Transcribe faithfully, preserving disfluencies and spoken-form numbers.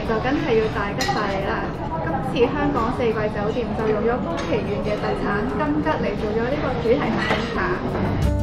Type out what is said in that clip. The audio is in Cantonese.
就梗係要大吉大利啦！今次香港四季酒店就用咗宮崎縣嘅特產金桔嚟做咗呢個主題下午茶。